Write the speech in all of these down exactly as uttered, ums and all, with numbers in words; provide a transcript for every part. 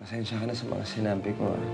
Pasensya ka na sa mga sinabi ko, ah.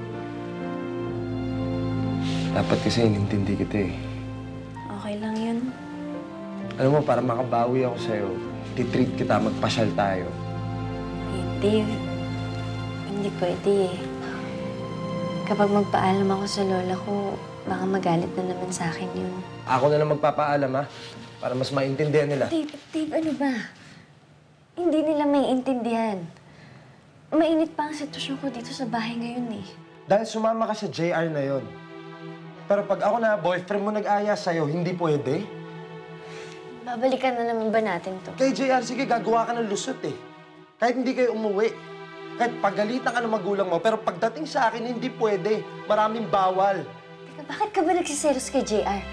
Dapat kasi inintindi kita eh. Okay lang yun. Alam mo, para makabawi ako sa'yo, titreat kita, magpasyal tayo. Eh, Dave, hindi pwede eh. Kapag magpaalam ako sa lola ko, baka magalit na naman sa akin yun. Ako na lang magpapaalam, ha? Para mas maintindihan nila. Dave, Dave, ano ba? Hindi nila maiintindihan. Mainit pa ang sitwasyon ko dito sa bahay ngayon eh. Dahil sumama ka sa J R na yon. Pero pag ako na boyfriend mo nag-aya sa'yo, hindi pwede? Babalikan na naman ba natin to? Kay J R, sige, gagawa ka ng lusot eh. Kahit hindi kayo umuwi. Kahit pagalitan ka ng magulang mo, pero pagdating sa akin, hindi pwede. Maraming bawal. Teka, bakit ka ba nagsiselos kay J R?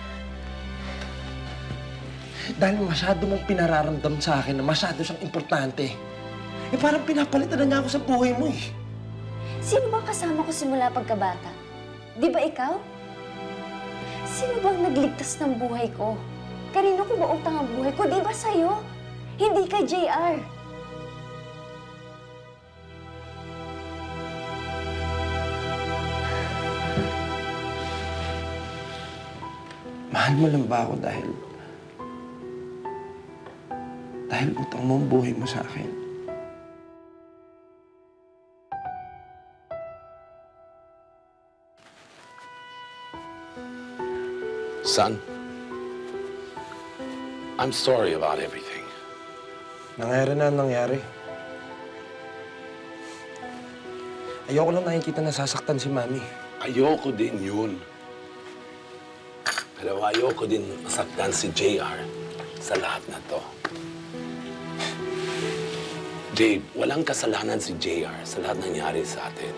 Dahil masyado mong pinararamdam sa akin na masyado siyang importante. Eh, parang pinapalitan na niya ako sa buhay mo eh. Sino bang kasama ko simula pagkabata? Di ba ikaw? Sino bang nagligtas ng buhay ko? Kanino ko ba utang ang buhay ko? Di ba sa'yo? Hindi kay J R. Mahal mo lang ba ako dahil... Dahil utang mo ang buhay mo sa akin? Son, I'm sorry about everything. Nangyari na ang nangyari. Ayoko lang nakikita na sasaktan si Mami. Ayoko din yun. Pero ayoko din masaktan si J R sa lahat na to. Dave, walang kasalanan si J R sa lahat nangyari sa atin.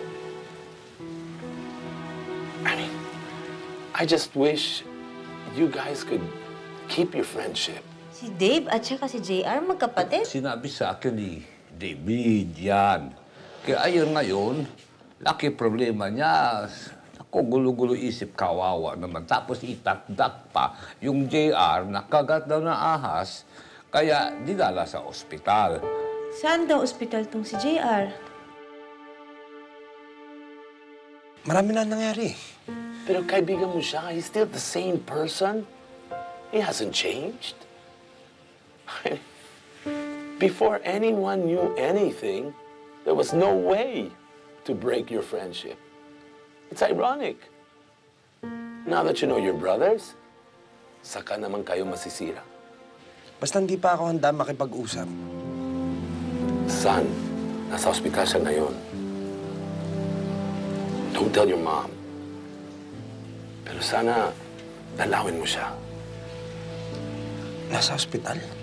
I mean, I just wish you guys could keep your friendship. Si Dave at saka si J R magkapatid? Sinabi sa akin ni David yan. Kaya ayun ngayon, laki problema niya. Ako, gulo-gulo isip, kawawa naman. Tapos itakdak pa yung J R na kagat daw na ahas, kaya dinala sa ospital. Saan daw ospital tong si J R? Marami na nangyari. Pero kaibigan mo siya, he's still the same person. He hasn't changed. Before anyone knew anything, there was no way to break your friendship. It's ironic. Now that you know your brothers, saka naman kayo masisira. Basta hindi pa ako handa makipag-usap. Son, nasa ospital siya ngayon. Don't tell your mom. Pero sana dalawin mo siya. Nasa ospital?